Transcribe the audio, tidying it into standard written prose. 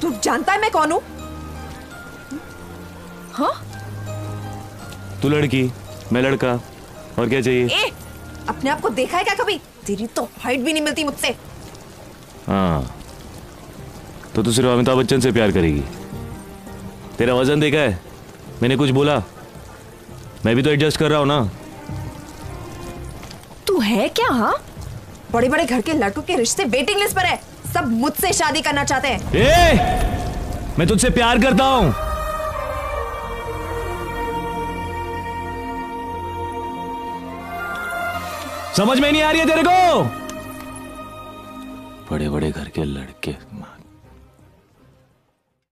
तू जानता है मैं कौन हूँ? हाँ? तू लड़की, मैं लड़का, और क्या चाहिए? ए, अपने आप को देखा है क्या कभी? तेरी तो हाइट भी नहीं मिलती मुझसे। हाँ, तो तू सिर्फ अमिताभ बच्चन से प्यार करेगी। तेरा वजन देखा है? मैंने कुछ बोला? मैं भी तो एडजस्ट कर रहा हूँ ना। तू है क्या? हाँ, बड़े बड़े घर के लड़कों के रिश्ते वेटिंग लिस्ट पर है, सब मुझसे शादी करना चाहते हैं। मैं तुझसे प्यार करता हूँ। समझ में नहीं आ रही है तेरे को? बड़े बड़े घर के लड़के।